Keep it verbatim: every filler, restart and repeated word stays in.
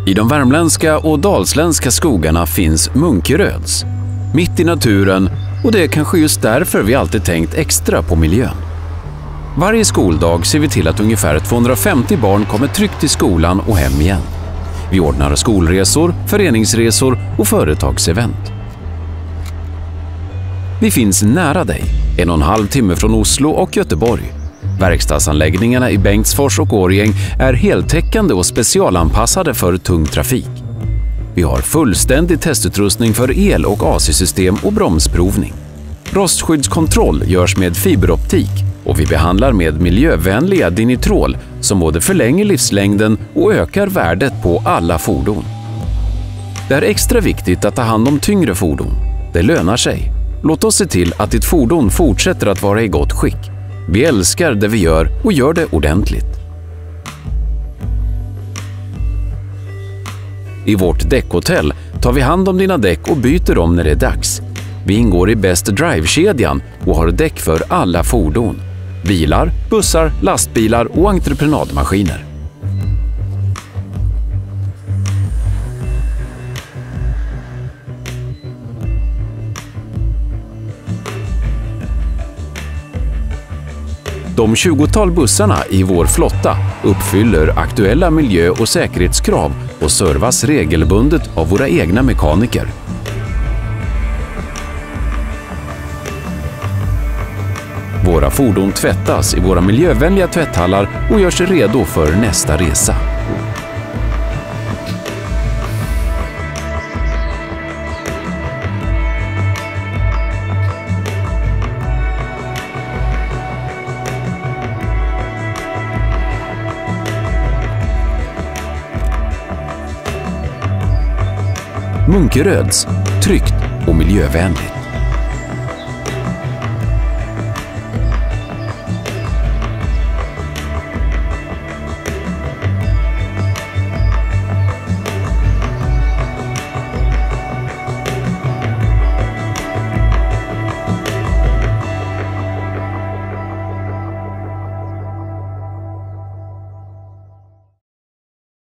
I de värmländska och dalsländska skogarna finns Munkeröds, mitt i naturen, och det är kanske just därför vi alltid tänkt extra på miljön. Varje skoldag ser vi till att ungefär tvåhundrafemtio barn kommer tryggt till skolan och hem igen. Vi ordnar skolresor, föreningsresor och företagsevent. Vi finns nära dig, en och en halv timme från Oslo och Göteborg. Verkstadsanläggningarna i Bengtsfors och Årjäng är heltäckande och specialanpassade för tung trafik. Vi har fullständig testutrustning för el- och A C-system och bromsprovning. Rostskyddskontroll görs med fiberoptik och vi behandlar med miljövänliga dinitrol som både förlänger livslängden och ökar värdet på alla fordon. Det är extra viktigt att ta hand om tyngre fordon. Det lönar sig. Låt oss se till att ditt fordon fortsätter att vara i gott skick. Vi älskar det vi gör och gör det ordentligt. I vårt däckhotell tar vi hand om dina däck och byter dem när det är dags. Vi ingår i Best Drive-kedjan och har däck för alla fordon. Bilar, bussar, lastbilar och entreprenadmaskiner. De tjugotal bussarna i vår flotta uppfyller aktuella miljö- och säkerhetskrav och servas regelbundet av våra egna mekaniker. Våra fordon tvättas i våra miljövänliga tvätthallar och görs redo för nästa resa. Munkeröds, tryggt och miljövänligt.